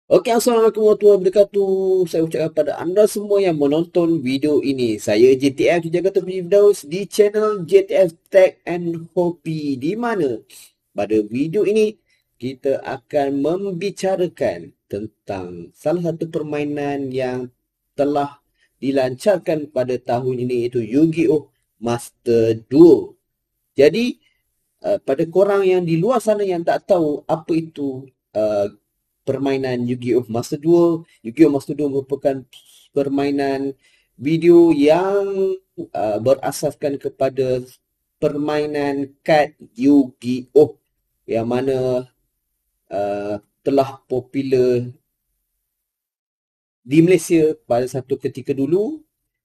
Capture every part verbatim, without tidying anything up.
Okey, Assalamualaikum warahmatullahi wabarakatuh. Saya ucapkan kepada anda semua yang menonton video ini. Saya J T F Jagatul Firdaus di channel J T F Tech and Hobby, di mana pada video ini kita akan membicarakan tentang salah satu permainan yang telah dilancarkan pada tahun ini, iaitu Yu-Gi-Oh! Master Duel. Jadi, uh, pada korang yang di luar sana yang tak tahu apa itu uh, permainan Yu-Gi-Oh! Master Duel. Yu-Gi-Oh! Master Duel merupakan permainan video yang uh, berasaskan kepada permainan kad Yu-Gi-Oh! Yang mana uh, telah popular di Malaysia pada satu ketika dulu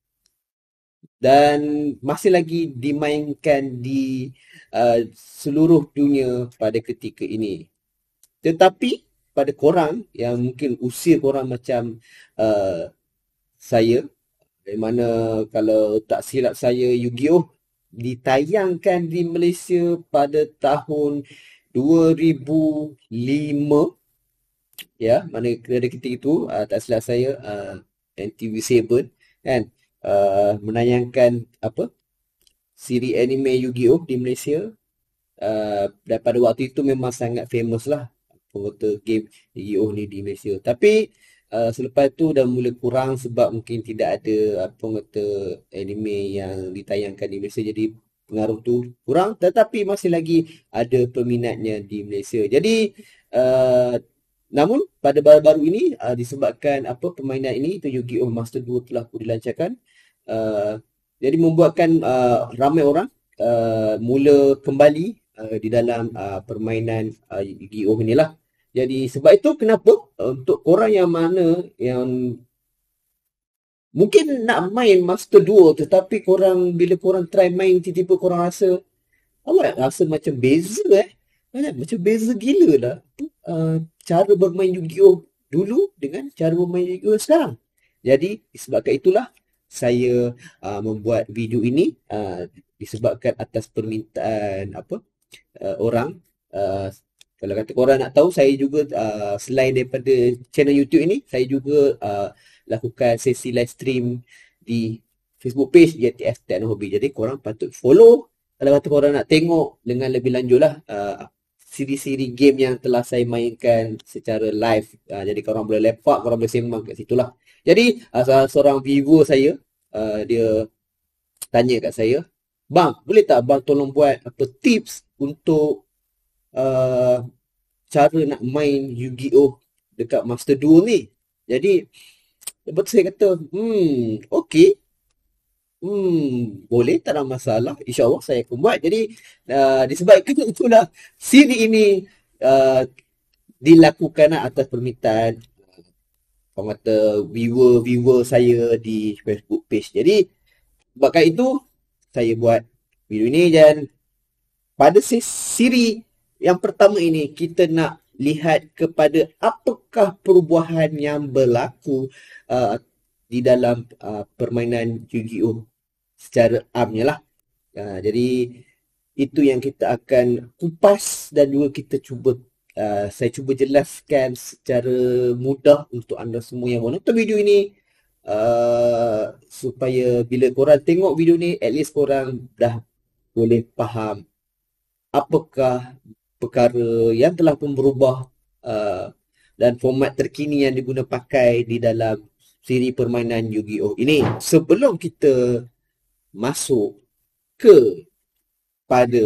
dan masih lagi dimainkan di uh, seluruh dunia pada ketika ini. Tetapi pada korang yang mungkin usia korang macam uh, saya, di mana kalau tak silap saya, Yu-Gi-Oh! Ditayangkan di Malaysia pada tahun dua ribu lima, ya, mana pada ketika itu uh, tak silap saya, uh, N T V tujuh kan uh, menayangkan apa siri anime Yu-Gi-Oh! Di Malaysia. Uh, dan pada waktu itu memang sangat famous lah pembuat game Yu-Gi-Oh! Ni di Malaysia. Tapi uh, selepas tu dah mula kurang sebab mungkin tidak ada apa kata anime yang ditayangkan di Malaysia, jadi pengaruh tu kurang, tetapi masih lagi ada peminatnya di Malaysia. Jadi uh, namun pada baru-baru ini uh, disebabkan apa permainan ini, itu Yu-Gi-Oh! Master Duel telah pun dilancarkan, uh, jadi membuatkan uh, ramai orang uh, mula kembali uh, di dalam uh, permainan uh, Yu-Gi-Oh! Inilah. Jadi sebab itu kenapa uh, untuk korang yang mana yang mungkin nak main Master Duel, tetapi korang bila korang try main tiba-tiba korang rasa awak rasa macam beza eh. Kan? Macam beza gila lah. Uh, cara bermain Yu-Gi-Oh! Dulu dengan cara bermain Yu-Gi-Oh! Sekarang. Jadi disebabkan itulah saya uh, membuat video ini, uh, disebabkan atas permintaan apa uh, orang. Uh, kalau kata korang nak tahu, saya juga uh, selain daripada channel YouTube ini, saya juga uh, lakukan sesi live stream di Facebook page J T F Tech and Hobby. Jadi korang patut follow kalau kata korang nak tengok dengan lebih lanjut lah uh, siri-siri game yang telah saya mainkan secara live. Uh, jadi korang boleh lepak, korang boleh sembang kat situ lah. Jadi uh, salah seorang viewer saya, uh, dia tanya kat saya, "Bang, boleh tak bang tolong buat apa tips untuk uh, cara nak main Yu-Gi-Oh! Dekat Master Duel ni?" Jadi lepas tu saya kata, hmm, okey. Hmm, boleh, tak ada masalah. InsyaAllah saya akan buat. Jadi, uh, disebabkan itulah siri ini uh, dilakukan atas permintaan orang kata viewer-viewer saya di Facebook page. Jadi, sebabkan itu, saya buat video ini, dan pada siri yang pertama ini, kita nak lihat kepada apakah perubahan yang berlaku uh, di dalam uh, permainan Yu-Gi-Oh! Secara amnya lah. Uh, jadi itu yang kita akan kupas dan juga kita cuba uh, saya cuba jelaskan secara mudah untuk anda semua yang menonton video ini, uh, supaya bila korang tengok video ni, at least korang dah boleh faham apakah perkara yang telah pun berubah, uh, dan format terkini yang diguna pakai di dalam siri permainan Yu-Gi-Oh! Ini. Sebelum kita masuk ke pada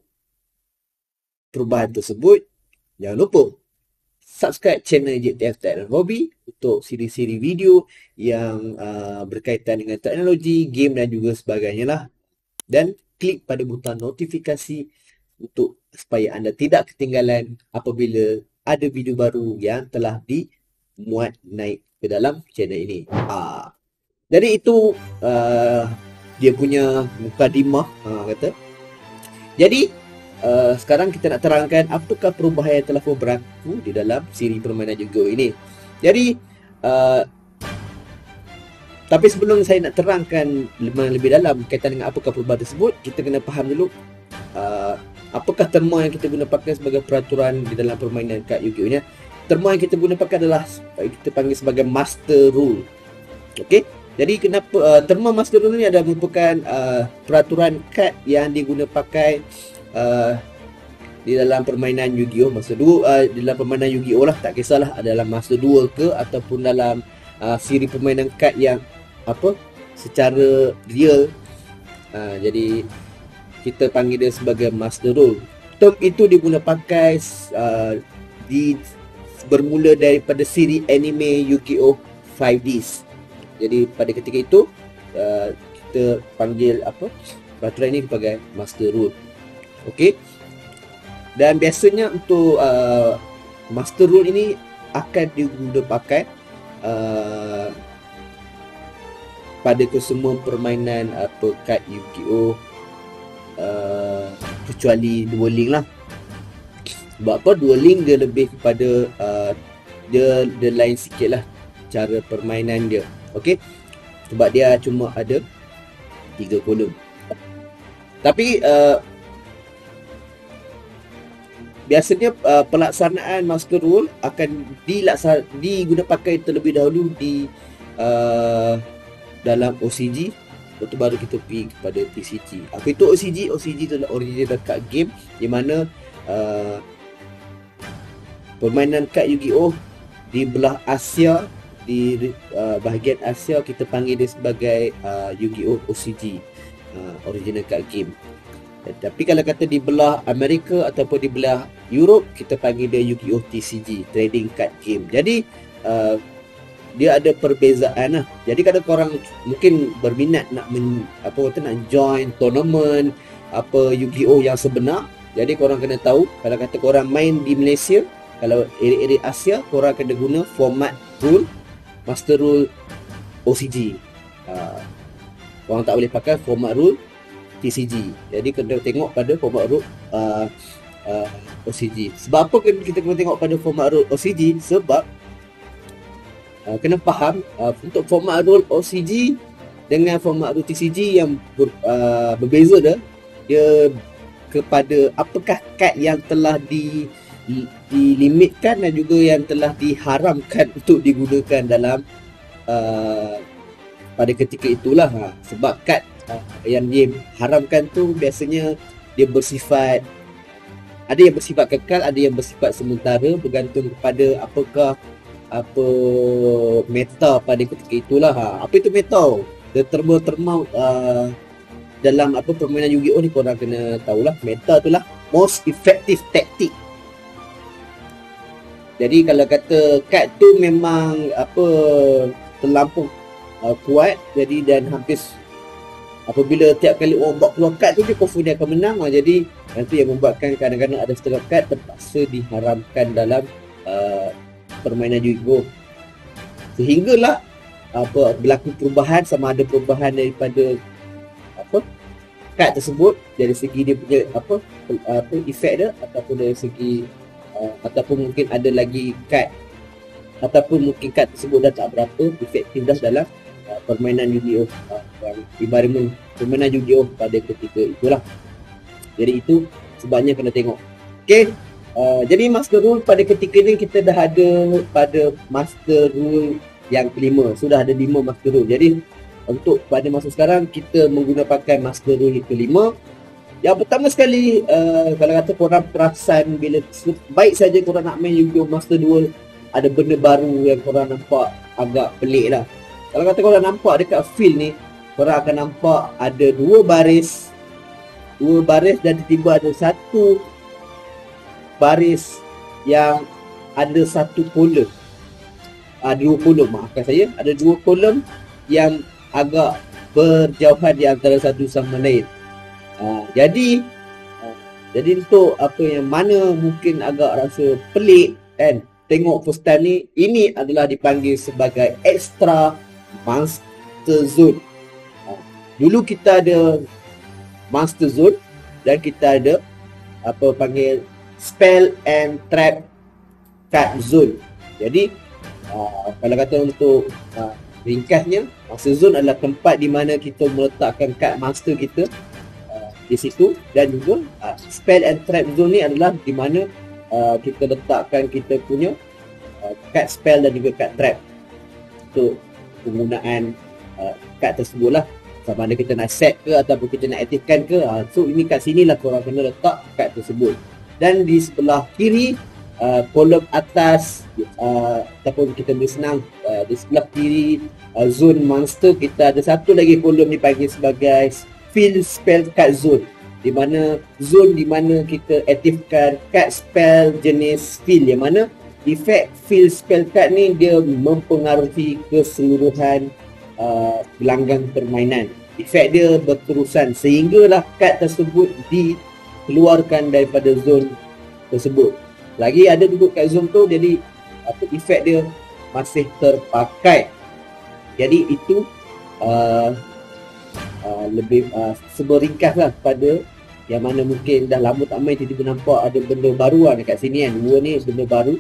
perubahan tersebut, jangan lupa subscribe channel J T F Tech and Hobby untuk siri-siri video yang uh, berkaitan dengan teknologi, game dan juga sebagainya lah. Dan klik pada butang notifikasi untuk supaya anda tidak ketinggalan apabila ada video baru yang telah dimuat naik ke dalam channel ini. Ah, jadi itu uh, dia punya mukadimah, uh, kata. Jadi uh, sekarang kita nak terangkan apakah perubahan yang telah pun berlaku di dalam siri permainan Yu-Gi-Oh! Ini. Jadi uh, tapi sebelum saya nak terangkan lebih dalam kaitan dengan apakah perubahan tersebut, kita kena faham dulu uh, apakah terma yang kita guna pakai sebagai peraturan di dalam permainan kad Yu-Gi-Oh! Ni. terma yang kita guna pakai adalah kita panggil sebagai master rule. Okey. Jadi kenapa uh, terma master rule ni adalah merupakan uh, peraturan kad yang diguna pakai uh, di dalam permainan Yu-Gi-Oh Master Duel, uh, di dalam permainan Yu-Gi-Oh lah, tak kisahlah adalah Master Duel ke ataupun dalam uh, siri permainan kad yang apa secara real. Uh, jadi kita panggil dia sebagai Master Rule. Term itu diguna pakai uh, di bermula daripada siri anime Yu-Gi-Oh five Ds. Jadi pada ketika itu uh, kita panggil apa peraturan ini sebagai Master Rule. Okey. Dan biasanya untuk uh, Master Rule ini akan diguna pakai uh, pada kesemua permainan apa kad Yu-Gi-Oh uh, kecuali dueling lah. Sebab apa dueling dia lebih kepada uh, dia dia lain sikit lah cara permainan dia. Okey. Sebab dia cuma ada tiga kolom. Tapi uh, biasanya uh, pelaksanaan Master Rule akan dilaksan diguna pakai terlebih dahulu di uh, dalam O C G, lepas tu baru kita pergi kepada T C G. Apa itu O C G? O C G itu adalah original card game di mana uh, permainan kad Yu-Gi-Oh di belah Asia, di uh, bahagian Asia kita panggil dia sebagai uh, Yu-Gi-Oh O C G, uh, original card game. Tapi kalau kata di belah Amerika ataupun di belah Europe, kita panggil dia Yu-Gi-Oh T C G, trading card game. Jadi uh, dia ada perbezaan lah. Jadi kalau korang mungkin berminat nak men, apa kata nak join tournament apa Yu-Gi-Oh yang sebenar, jadi korang kena tahu kalau kata korang main di Malaysia, kalau area-area Asia, korang kena guna format rule Master Rule O C G. Uh, korang tak boleh pakai format rule T C G. Jadi kena tengok pada format rule uh, uh, O C G. Sebab apa kita kena tengok pada format rule O C G? Sebab Uh, kena faham uh, untuk format rule O C G dengan format rule T C G yang ber, uh, berbeza dah. Dia kepada apakah kad yang telah di, dilimitkan dan juga yang telah diharamkan untuk digunakan dalam uh, pada ketika itulah. Ha. Sebab kad uh, yang diharamkan tu biasanya dia bersifat, ada yang bersifat kekal, ada yang bersifat sementara, bergantung kepada apakah apa meta pada ketika itulah. Ha. Apa itu meta? Dia terma-terma uh, dalam apa permainan Yu-Gi-Oh ni korang kena tahulah. Meta itulah most effective tactic. Jadi kalau kata kad tu memang apa terlampau uh, kuat, jadi dan hampir apabila tiap kali orang buat keluar kad tu dia confirm dia akan menang. Ha. Jadi nanti yang membuatkan kadang-kadang ada setengah kad terpaksa diharamkan dalam uh, permainan Yu-Gi-Oh, sehinggalah apa berlaku perubahan, sama ada perubahan daripada apa kad tersebut dari segi dia punya apa apa efek dia, ataupun dari segi uh, ataupun mungkin ada lagi kad ataupun mungkin kad tersebut dah tak berapa efektif dah dalam uh, permainan Yu-Gi-Oh, uh, environment permainan Yu-Gi-Oh pada ketika itulah. Jadi itu sebabnya kena tengok. Okey. Uh, jadi Master Rule pada ketika ni kita dah ada pada Master Rule yang kelima. Sudah ada lima Master Rule. Jadi untuk pada masa sekarang kita menggunakan pakai Master Rule kelima. Yang pertama sekali uh, kalau kata korang perasan bila baik saja korang nak main Yu-Gi-Oh Master Duel, ada benda baru yang korang nampak agak pelik lah. Kalau kata korang nampak dekat field ni, korang akan nampak ada dua baris dua baris dan tiba-tiba ada satu baris yang ada satu kolom. Ah, dua kolom, maafkan saya. Ada dua kolom yang agak berjauhan di antara satu sama lain. Ah, jadi ah, jadi untuk apa yang mana mungkin agak rasa pelik kan, tengok postan ni, ini adalah dipanggil sebagai extra master zone. Ah, dulu kita ada master zone dan kita ada apa panggil spell and trap card zone. Jadi uh, kalau kata untuk uh, ringkasnya, master zone adalah tempat di mana kita meletakkan kad master kita uh, di situ, dan juga uh, spell and trap zone ni adalah di mana uh, kita letakkan kita punya uh, kad spell dan juga kad trap untuk penggunaan uh, kad tersebut lah, sama ada kita nak set ke ataupun kita nak aktifkan ke. uh, so ini kat sini lah korang kena letak kad tersebut. Dan di sebelah kiri uh, kolom atas uh, ataupun kita boleh senang uh, di sebelah kiri uh, zone monster, kita ada satu lagi kolom dipanggil sebagai field spell card zone, di mana zone di mana kita aktifkan kad spell jenis field, yang mana efek field spell card ni dia mempengaruhi keseluruhan uh, gelanggang permainan. Efek dia berterusan sehinggalah kad tersebut dikeluarkan daripada zone tersebut. Lagi ada duduk kat zone tu, jadi apa efek dia masih terpakai. Jadi itu uh, uh, lebih uh, seberingkas lah pada yang mana mungkin dah lama tak main, tiba-tiba nampak ada benda baru lah dekat sini kan. Dua ni benda baru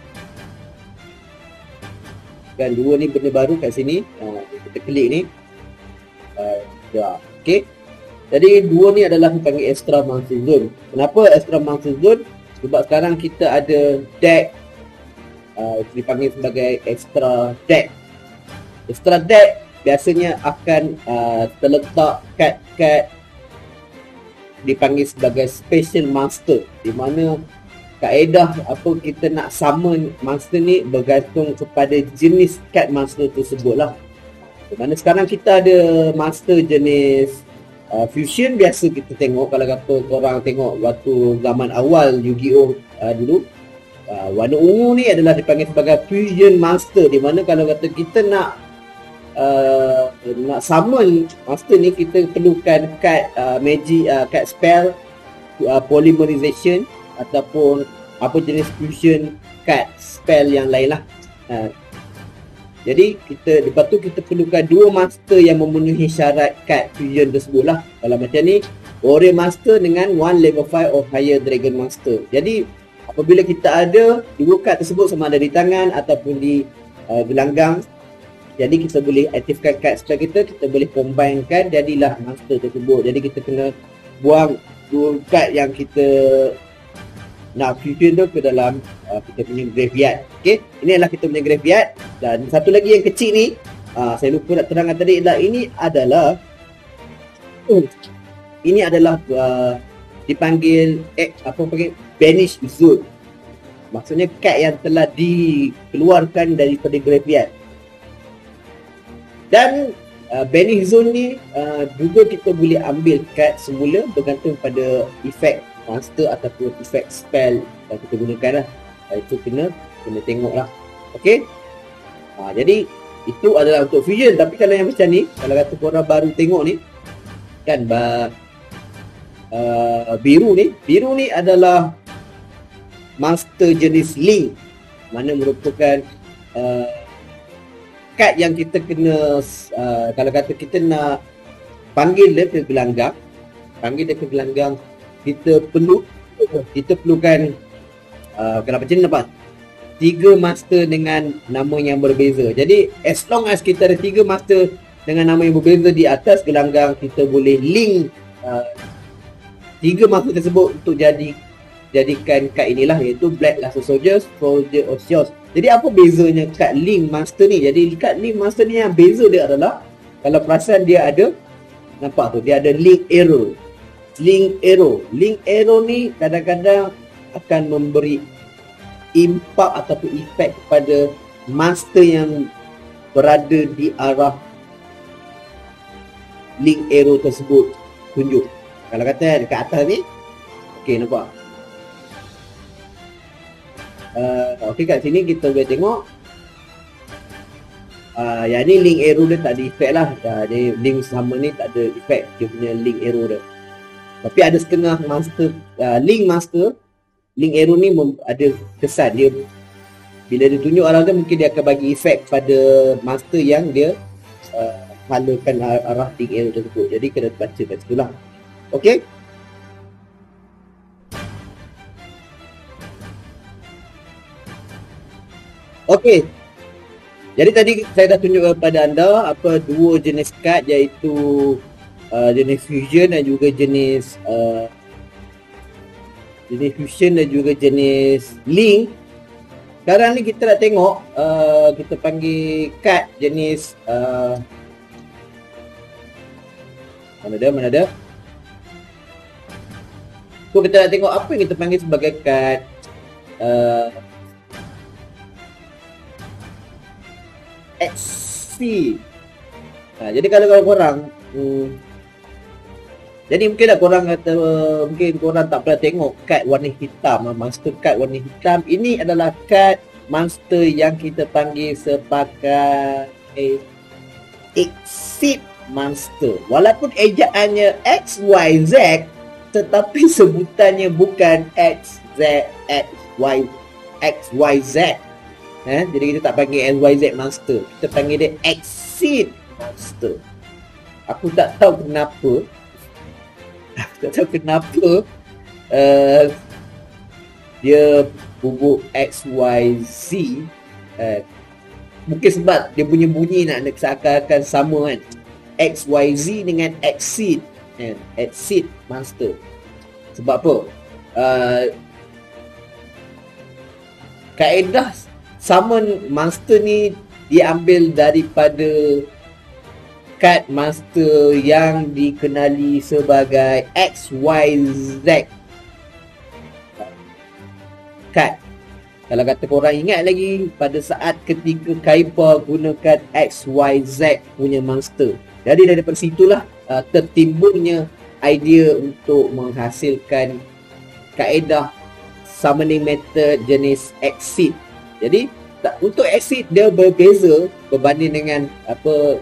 kan, dua ni benda baru kat sini. uh, kita klik ni uh, ya. Okay, jadi dua ni adalah dipanggil extra monster zone. Kenapa extra monster zone? Sebab sekarang kita ada deck uh, dipanggil sebagai extra deck. Extra deck biasanya akan uh, terletak kad-kad dipanggil sebagai special monster, di mana kaedah apa kita nak summon monster ni bergantung kepada jenis kad monster tersebut lah. Di mana sekarang kita ada monster jenis uh, fusion. Biasa kita tengok, kalau kata korang tengok waktu zaman awal Yu-Gi-Oh uh, dulu, uh, warna ungu ni adalah dipanggil sebagai fusion monster, di mana kalau kata kita nak uh, nak summon monster ni, kita perlukan kad uh, magic, uh, kad spell uh, polymerization ataupun apa jenis fusion kad spell yang lain lah. uh, Jadi kita lepas tu kita perlukan dua master yang memenuhi syarat kad fusion tersebut lah. Kalau macam ni, warrior master dengan one level five or higher dragon master. Jadi apabila kita ada dua kad tersebut, sama ada di tangan ataupun di uh, gelanggang, jadi kita boleh aktifkan kad spell kita, kita boleh combinekan, jadilah master tersebut. Jadi kita kena buang dua kad yang kita nak fusion tu ke dalam uh, kita punya graveyard. Okey, ini adalah kita punya graveyard. Dan satu lagi yang kecil ni, uh, saya lupa nak terangkan tadi, adalah ini adalah uh, ini adalah uh, dipanggil eh, apa panggil banish zone. Maksudnya kad yang telah dikeluarkan daripada graveyard. Dan uh, banish zone ni uh, juga kita boleh ambil kad semula bergantung pada efek monster ataupun efek spell yang kita gunakan lah. Itu kena kena tengok lah. Okay, ha, jadi itu adalah untuk fusion. Tapi kalau yang macam ni, kalau kata korang baru tengok ni kan, bah, uh, biru ni biru ni adalah monster jenis link, mana merupakan uh, kad yang kita kena uh, kalau kata kita nak panggil dia ke gelanggang, panggil dia ke gelanggang, kita perlu kita perlukan uh, kalau macam ni dapat tiga master dengan nama yang berbeza. Jadi as long as kita ada tiga master dengan nama yang berbeza di atas gelanggang, kita boleh link uh, tiga master tersebut untuk jadi jadikan kad inilah, iaitu Black Lasso Soldier, Soldier of Chaos. Jadi apa bezanya kad link master ni? Jadi kad link master ni yang beza dia adalah, kalau perasan dia ada, nampak tu, dia ada link arrow. Link arrow. Link arrow ni kadang-kadang akan memberi impak ataupun efek kepada master yang berada di arah link arrow tersebut tunjuk. Kalau kata dekat atas ni, okey, nampak? Uh, okey, kat sini kita boleh tengok uh, yang ni link arrow dia tak ada efek lah. uh, Dia link sama ni tak ada efek, dia punya link arrow dia. Tapi ada setengah master, uh, link master, link arrow ni ada kesan dia, bila dia tunjuk arah dia, mungkin dia akan bagi efek pada master yang dia uh, halakan arah link arrow tersebut. Jadi kena baca kat situ lah. Okay, okay, jadi tadi saya dah tunjuk kepada anda apa dua jenis kad, iaitu Uh, jenis fusion dan juga jenis uh, jenis fusion dan juga jenis link. sekarang ni kita nak tengok uh, kita panggil kad jenis uh, mana ada, mana ada. So kita nak tengok apa yang kita panggil sebagai kad uh, Exceed. Ha, jadi kalau korang hmm, jadi mungkinlah korang kata mungkin korang tak pernah tengok kad warna hitam, monster kad warna hitam. Ini adalah kad monster yang kita panggil sebagai Exceed monster. Walaupun ejaannya X Y Z, tetapi sebutannya bukan X Z X Y X Y Z. Eh, jadi kita tak panggil X Y Z monster, kita panggil dia Exceed monster. Aku tak tahu kenapa Aku tak tahu kenapa uh, dia bubuk X Y Z. uh, Mungkin sebab dia punya bunyi nak nak seakan-akan sama kan, X Y Z dengan Exceed kan? Exceed monster. Sebab apa? Uh, kaedah summon monster ni diambil daripada kad monster yang dikenali sebagai X Y Z kad. Kalau kata korang ingat lagi pada saat ketika Kaiba gunakan X Y Z punya monster. Jadi daripada situlah uh, tertimbulnya idea untuk menghasilkan kaedah summoning method jenis Exceed. Jadi tak, untuk Exceed dia berbeza berbanding dengan apa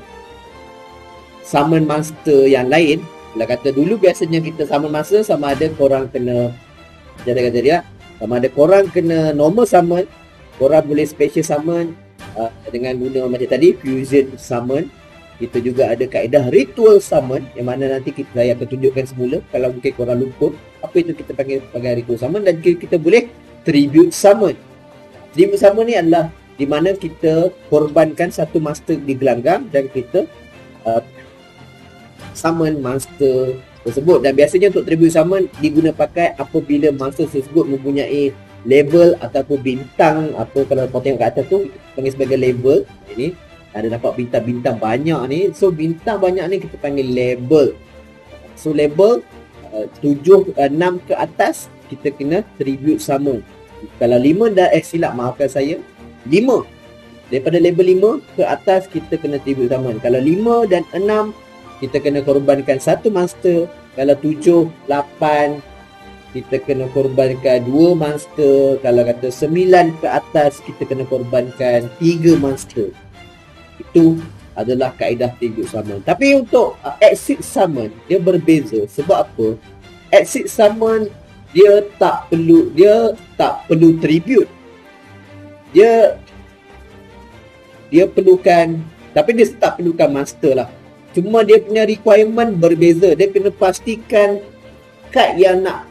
summon monster yang lain. Kalau kata dulu biasanya kita summon monster sama ada korang kena jadi kata dia sama ada korang kena normal summon, korang boleh special summon uh, dengan guna macam tadi fusion summon. Kita juga ada kaedah ritual summon yang mana nanti kita saya akan tunjukkan semula kalau mungkin korang lupa apa itu kita panggil sebagai ritual summon. Dan kita, kita boleh tribute summon. Tribute summon ni adalah di mana kita korbankan satu monster di gelanggang dan kita uh, summon monster tersebut. Dan biasanya untuk tribute summon diguna pakai apabila monster tersebut mempunyai level ataupun bintang. Apa kalau kau tengok kat atas tu panggil sebagai level. Ini ada nampak bintang-bintang banyak ni. So bintang banyak ni kita panggil level. So level uh, tujuh, enam ke atas kita kena tribute summon. Kalau lima dah eh silap maafkan saya, lima daripada level lima ke atas kita kena tribute summon. Kalau lima dan enam kita kena korbankan satu monster. Kalau tujuh, lapan kita kena korbankan dua monster. Kalau kata sembilan ke atas kita kena korbankan tiga monster. Itu adalah kaedah tribute summon. Tapi untuk uh, Exceed summon dia berbeza. Sebab apa? Exceed summon dia tak perlu dia tak perlu tribute. Dia dia perlukan, tapi dia tak perlukan master lah. Cuma dia punya requirement berbeza. Dia kena pastikan kad yang nak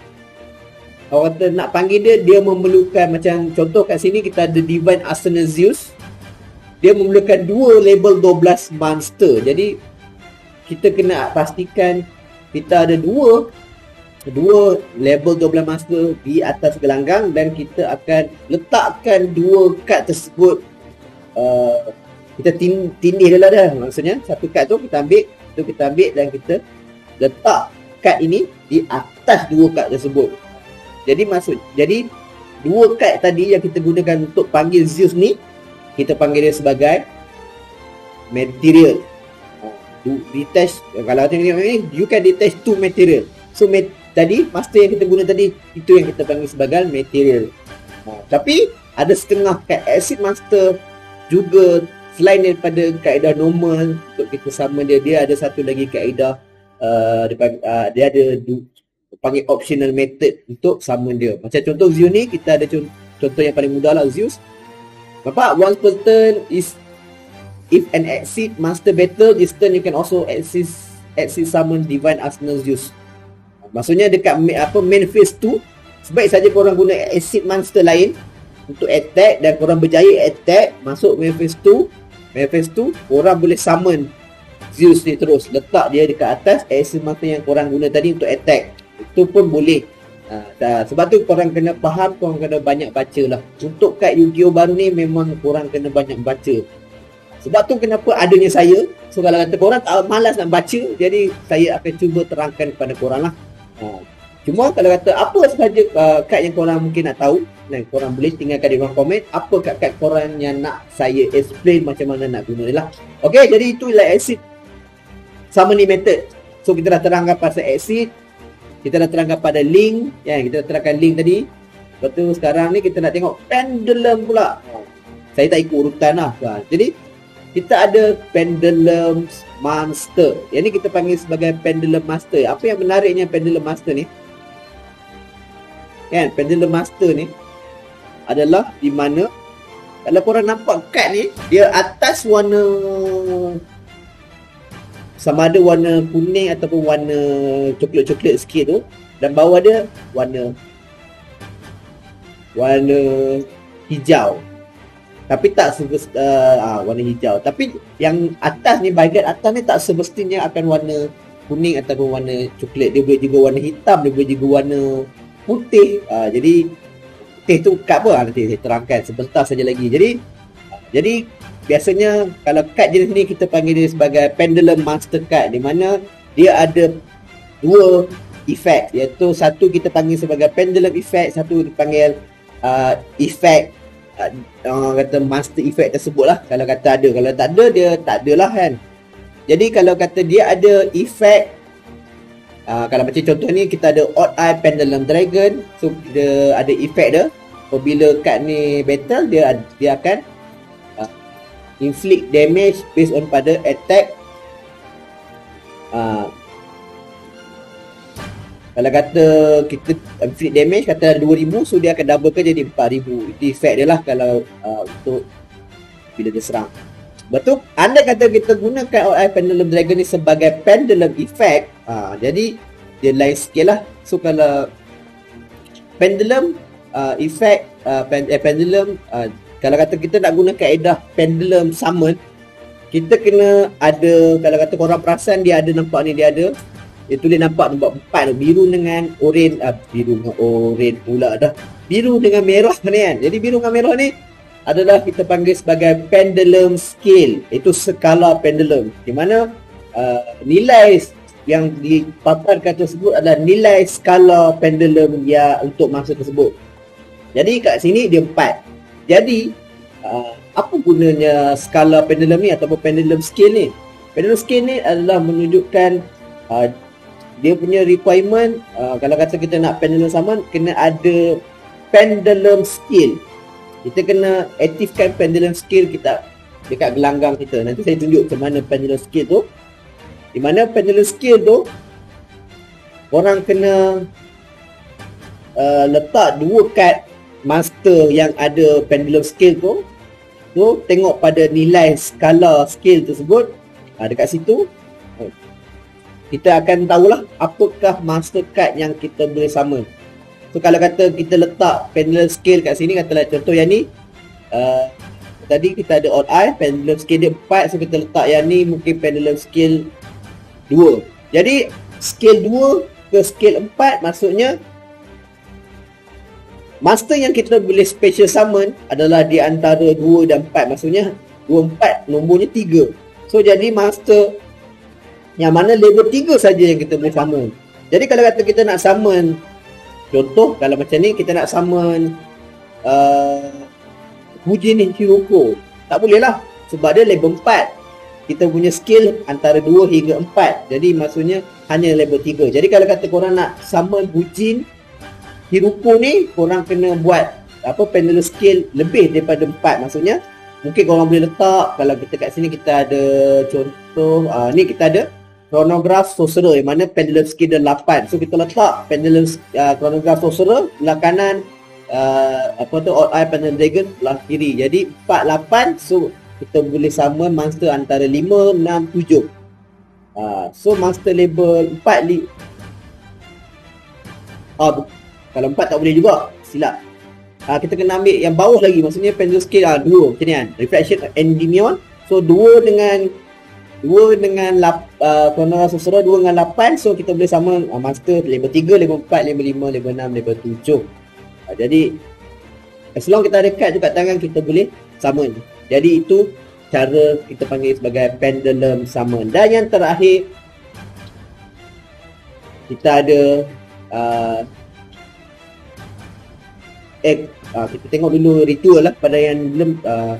orang kata nak panggil dia, dia memerlukan macam contoh kat sini kita ada Divine Arsenal Zeus. Dia memerlukan dua level dua belas monster. Jadi kita kena pastikan kita ada dua dua level dua belas monster di atas gelanggang dan kita akan letakkan dua kad tersebut. Uh, kita tin, tindih dia lah dah. Maksudnya satu kad tu kita ambil, tu kita ambil dan kita letak kad ini di atas dua kad tersebut. Jadi maksud, jadi dua kad tadi yang kita gunakan untuk panggil Zeus ni kita panggil dia sebagai material. Detach, kalau tengok ni you can detach two material. So met, tadi master yang kita guna tadi itu yang kita panggil sebagai material. Ha, tapi ada setengah kad Exceed master juga selain daripada kaedah normal untuk kita summon dia, dia ada satu lagi kaedah uh, dia, uh, dia ada du, panggil optional method untuk summon dia. Macam contoh Zeus ni kita ada contoh, contoh yang paling mudah lah Zeus. Nampak once per turn is if an Exceed master battle this turn you can also Exceed Exceed summon Divine Arsenal Zeus. Maksudnya dekat apa main phase tu sebaik saja korang guna Exceed monster lain untuk attack dan korang berjaya attack masuk main phase tu. Main phase tu korang boleh summon Zeus ni terus, letak dia dekat atas Exceed monster yang korang guna tadi untuk attack. Itu pun boleh. Ha, dah, sebab tu korang kena faham, korang kena banyak baca lah. Untuk kad Yu-Gi-Oh baru ni memang korang kena banyak baca. Sebab tu kenapa adanya saya. So kalau kata korang tak malas nak baca, jadi saya akan cuba terangkan kepada korang lah. Ha. Cuma kalau kata apa sahaja uh, kad yang korang mungkin nak tahu, dan korang boleh tinggalkan di ruang komen apa kad-kad korang yang nak saya explain macam mana nak guna lah. Okay, jadi itulah exit summoning method. So kita dah terangkan pasal exit, kita dah terangkan pada link, ya, kita dah terangkan link tadi. Lepas tu sekarang ni kita nak tengok pendulum pula. Saya tak ikut urutan lah. Ha. Jadi kita ada pendulum master. Yang ni kita panggil sebagai pendulum master. Apa yang menariknya pendulum master ni? Kan, pendulum master ni adalah di mana kalau korang nampak kad ni, dia atas warna sama ada warna kuning ataupun warna coklat-coklat sikit tu, dan bawah dia warna warna hijau. Tapi tak semestinya uh, ah, warna hijau. Tapi yang atas ni, bahagian atas ni tak semestinya akan warna kuning ataupun warna coklat. Dia boleh juga warna hitam, dia boleh juga warna putih. Uh, jadi putih tu kad apa? Nanti saya terangkan sebentar saja lagi. Jadi jadi biasanya kalau kad jenis ni kita panggil dia sebagai pendulum master card, di mana dia ada dua efek, iaitu satu kita panggil sebagai pendulum effect, satu dipanggil uh, efek uh, uh, kata master effect tersebut lah. Kalau kata ada, kalau tak ada dia tak ada lah kan. Jadi kalau kata dia ada efek, uh, kalau macam contoh ni kita ada odd eye pendulum dragon, so dia ada efek dia. Apabila kad ni battle, dia dia akan inflict damage based on pada attack. uh, Kalau kata kita inflict damage kata dua ribu, so dia akan double ke jadi empat ribu. Itu effect dia lah kalau uh, untuk bila dia serang. Betul? Anda kata kita gunakan O I Pendulum Dragon ni sebagai pendulum effect, uh, jadi dia lain sikit lah. So kalau pendulum uh, effect uh, pen, eh, pendulum uh, kalau kata kita nak guna kaedah pendulum summon, kita kena ada, kalau kata korang perasan dia ada, nampak ni dia ada, dia tulis nampak nombor empat tu, biru dengan oren, ah, biru dengan oren pula dah, biru dengan merah ni kan. Jadi biru dengan merah ni adalah kita panggil sebagai pendulum scale, itu skala pendulum, di mana uh, nilai yang dipaparkan tersebut adalah nilai skala pendulum ya untuk masa tersebut. Jadi kat sini dia empat. Jadi, uh, apa gunanya skala pendulum ni ataupun pendulum scale ni? Pendulum scale ni adalah menunjukkan uh, dia punya requirement, uh, kalau kata kita nak pendulum summon, kena ada pendulum scale. Kita kena aktifkan pendulum scale kita dekat gelanggang kita. Nanti saya tunjuk macam mana pendulum scale tu. Di mana pendulum scale tu, korang kena uh, letak dua kad master yang ada pendulum scale tu. So tengok pada nilai skala scale tersebut, ha, dekat situ kita akan tahulah apakah master card yang kita boleh summon. So kalau kata kita letak pendulum scale kat sini, katalah contoh yang ni, uh, tadi kita ada odd eye, pendulum scale dia empat, so kita letak yang ni mungkin pendulum scale dua. Jadi scale dua ke scale empat, maksudnya master yang kita boleh special summon adalah di antara dua dan empat. Maksudnya dua, empat, nombornya tiga. So jadi master yang mana level tiga saja yang kita boleh summon. Jadi kalau kata kita nak summon, contoh kalau macam ni kita nak summon uh, Fujin Hiroko, tak boleh lah, sebab dia level empat. Kita punya skill antara dua hingga empat. Jadi maksudnya hanya level tiga. Jadi kalau kata korang nak summon Fujin Hiroko ni, korang kena buat apa pendulum skill lebih daripada empat. Maksudnya mungkin korang boleh letak, kalau kita kat sini kita ada contoh, uh, ni kita ada chronograph sorcerer yang mana pendulum skill dia lapan. So kita letak pendulum uh, chronograph sorcerer belah kanan, uh, apa tu odd eye pendulum dragon belah kiri. Jadi empat, lapan, so kita boleh summon monster antara lima, enam, tujuh. uh, So master level empat li- uh, kalau empat tak boleh juga, silap. Ha, kita kena ambil yang bawah lagi, maksudnya pendulum scale ah, dua macam ni kan. Reflection Endymion. So dua dengan dua dengan lap, uh, Corona Susura dua dengan lapan, so kita boleh sama uh, master level tiga, level empat, level lima, level enam, level tujuh. Uh, jadi as long kita ada kad dekat tangan, kita boleh summon. Jadi itu cara kita panggil sebagai pendulum summon. Dan yang terakhir, kita ada uh, eh, uh, kita tengok dulu ritual lah pada yang belum uh,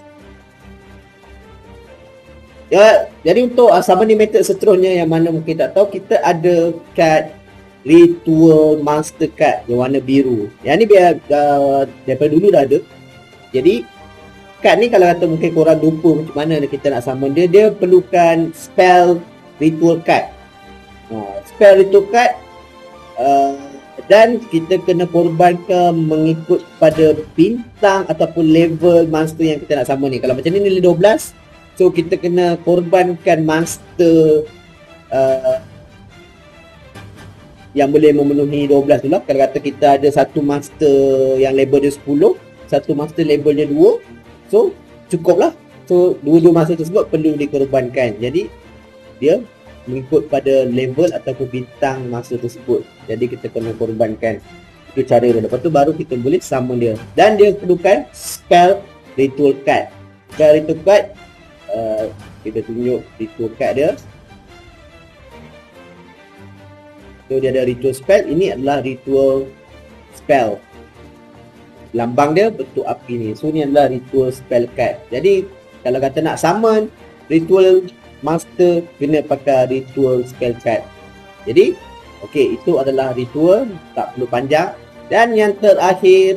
ya. Jadi untuk uh, summoning method seterusnya yang mana mungkin tak tahu, kita ada kad ritual master card yang warna biru. Yang ni biar uh, daripada dulu dah ada. Jadi kad ni kalau kata mungkin korang lupa macam mana kita nak summon dia, dia perlukan spell ritual card. Uh, spell ritual card uh, dan kita kena korbankan mengikut pada bintang ataupun level monster yang kita nak summon ni. Kalau macam ni nilai dua belas, so kita kena korbankan monster uh, yang boleh memenuhi dua belas tu lah. Kalau kata kita ada satu master yang level dia sepuluh, satu master level dia dua, so cukup lah. So dua-dua master tersebut perlu dikorbankan. Jadi dia mengikut pada level ataupun bintang master tersebut. Jadi kita kena korbankan. Itu cara dia. Lepas tu baru kita boleh summon dia. Dan dia perlukan spell ritual card. Spell ritual card, uh, kita tunjuk ritual card dia. So dia ada ritual spell. Ini adalah ritual spell. Lambang dia bentuk api ni. So ni adalah ritual spell card. Jadi kalau kata nak summon ritual master, kena pakai ritual spell card. Jadi okey, itu adalah ritual, tak perlu panjang. Dan yang terakhir,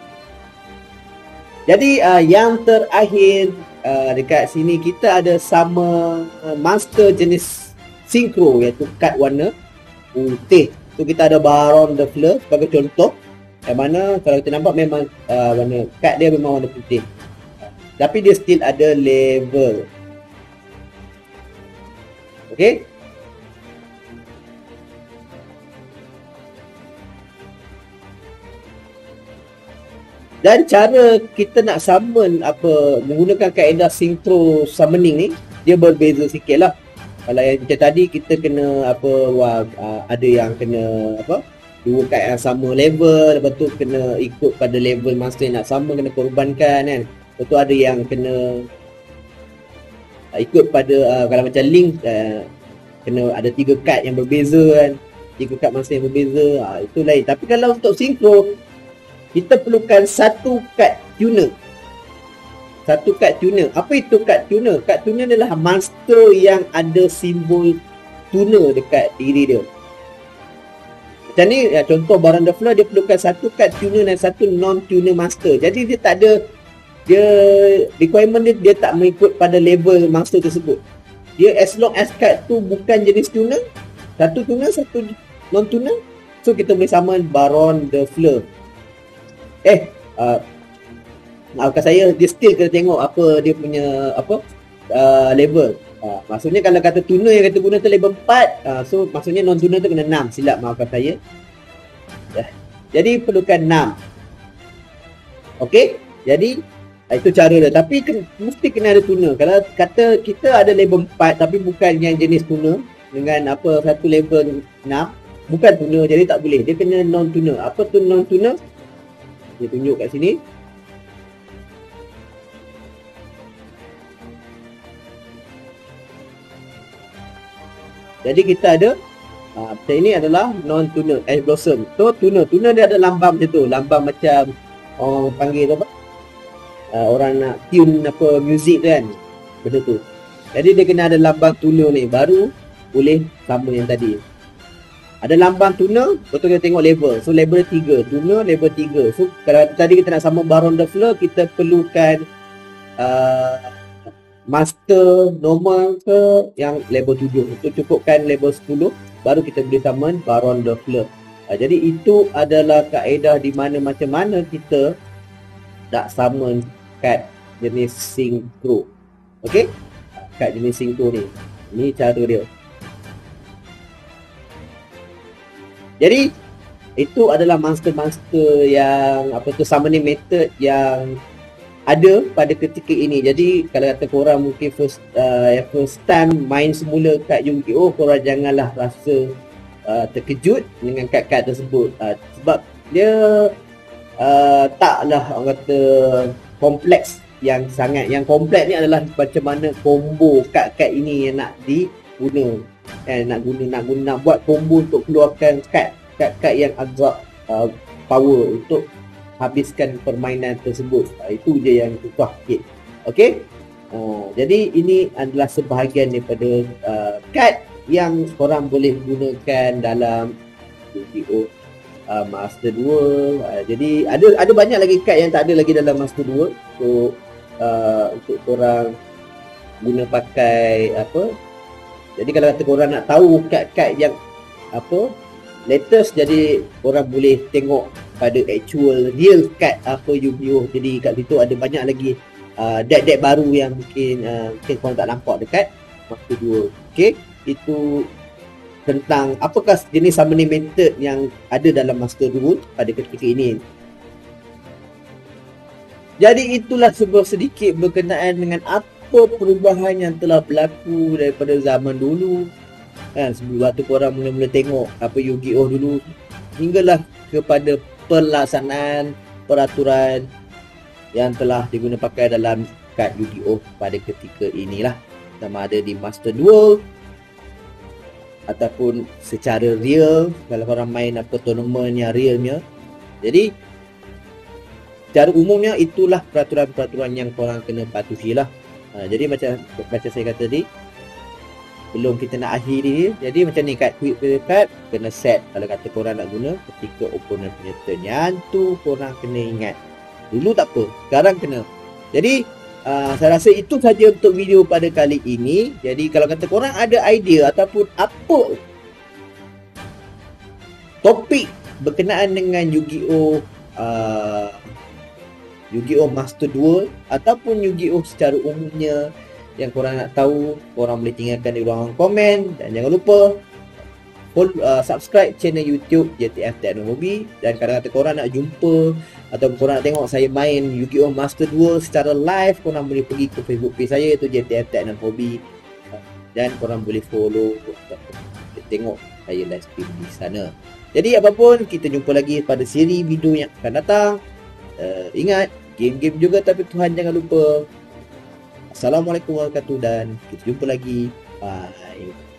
jadi uh, yang terakhir uh, dekat sini kita ada sama uh, master jenis synchro, iaitu kad warna putih. So kita ada Baron the Fleur sebagai contoh, yang mana kalau kita nampak memang uh, warna kad dia memang warna putih, tapi dia still ada level. Okey. Dan cara kita nak summon apa menggunakan kaedah synchro summoning ni, dia berbeza sikit lah. Kalau yang macam tadi kita kena apa wah, ada yang kena apa dua kad yang sama level, lepas tu kena ikut pada level master yang nak summon, kena korbankan kan. Lepas tu ada yang kena uh, ikut pada uh, kalau macam link uh, kena ada tiga kad yang berbeza kan, tiga kad master yang berbeza, uh, itu lain. Tapi kalau untuk synchro, kita perlukan satu kad tuner. Satu kad tuner. Apa itu kad tuner? Kad tuner adalah monster yang ada simbol tuner dekat diri dia. Macam ni, ya, contoh Baron the Fleur, dia perlukan satu kad tuner dan satu non-tuner master. Jadi dia tak ada, dia requirement dia, dia tak mengikut pada level monster tersebut. Dia as long as kad tu bukan jenis tuner, satu tuner, satu non-tuner, so kita boleh summon Baron the Fleur. Eh, uh, maafkan saya, dia still kena tengok apa dia punya apa uh, level. Uh, maksudnya kalau kata tuner yang kita guna tu level empat, uh, so maksudnya non-tuner tu kena enam. Silap, maafkan saya. Uh, jadi perlukan enam. Okey, jadi uh, itu cara dia. Tapi ken, mesti kena ada tuner. Kalau kata kita ada level empat tapi bukan yang jenis tuner, dengan apa satu level enam, bukan tuner, jadi tak boleh. Dia kena non-tuner. Apa tu non-tuner? Dia tunjuk kat sini. Jadi kita ada uh, macam ini adalah non-tuner, Ash Blossom. So tuner, tuner dia ada lambang macam tu, lambang macam orang panggil tu apa? Uh, orang nak tune apa music tu kan, benda tu. Jadi dia kena ada lambang tuner ni, baru boleh sama yang tadi. Ada lambang tuner, betul kita tengok level. So level tiga, tuner level tiga. So kalau tadi kita nak sama Baron the Fleur, kita perlukan uh, master normal ke yang level tujuh. Untuk cukupkan level sepuluh, baru kita boleh summon Baron the Fleur. Uh, jadi itu adalah kaedah di mana macam mana kita nak summon kad jenis synchro. Okey? Kad jenis synchro ni. Ini cara dia. Jadi itu adalah monster-monster yang apa tu summoning method yang ada pada ketika ini. Jadi kalau kata korang mungkin first uh, yang first time main semula kad Yu-Gi-Oh, korang janganlah rasa uh, terkejut dengan kad-kad tersebut, uh, sebab dia uh, taklah orang kata kompleks yang sangat. Yang kompleks ni adalah macam mana combo kad-kad ini yang nak diguna, eh, nak guna nak guna nak buat combo untuk keluarkan kad kad-kad yang agak uh, power untuk habiskan permainan tersebut. Uh, itu je yang susah sikit. Okey. Uh, jadi ini adalah sebahagian daripada uh, kad yang korang boleh gunakan dalam Yu-Gi-Oh uh, Master Duel. Uh, jadi ada ada banyak lagi kad yang tak ada lagi dalam Master Duel. So uh, untuk korang guna pakai apa. Jadi kalau kata korang nak tahu kad-kad yang apa latest, jadi korang boleh tengok pada actual real card apa Yu-Gi-Oh. Jadi kat situ ada banyak lagi uh, deck-deck baru yang mungkin uh, mungkin korang tak nampak dekat Master Duel. Okey, itu tentang apakah jenis summoning method yang ada dalam Master Duel pada ketika ini. Jadi itulah sebuah sedikit berkenaan dengan apa perubahan yang telah berlaku daripada zaman dulu kan, sebelum waktu korang mula-mula tengok apa Yu-Gi-Oh dulu, hinggalah kepada pelaksanaan peraturan yang telah digunakan pakai dalam kad Yu-Gi-Oh pada ketika inilah, sama ada di Master Duel ataupun secara real kalau korang main apa tournament yang realnya. Jadi secara umumnya itulah peraturan-peraturan yang korang kena patuhi lah. Ha, jadi macam macam saya kata tadi, belum kita nak akhiri, jadi macam ni kad quick player card kena set kalau kata korang nak guna ketika opponent punya turn. Yang tu korang kena ingat. Dulu tak apa, sekarang kena. Jadi uh, saya rasa itu saja untuk video pada kali ini. Jadi kalau kata korang ada idea ataupun apa topik berkenaan dengan Yu-Gi-Oh uh, Yu-Gi-Oh Master Duel ataupun Yu-Gi-Oh secara umumnya yang korang nak tahu, korang boleh tinggalkan di ruangan komen. Dan jangan lupa follow, uh, subscribe channel YouTube J T F Teknohobi. Dan kalau kata korang nak jumpa atau korang nak tengok saya main Yu-Gi-Oh Master Duel secara live, korang boleh pergi ke Facebook page saya iaitu J T F Teknohobi, dan korang boleh follow tengok saya live stream di sana. Jadi apapun, kita jumpa lagi pada siri video yang akan datang. Uh, ingat, game-game juga tapi Tuhan jangan lupa. Assalamualaikum warahmatullahi wabarakatuh dan kita jumpa lagi. Bye.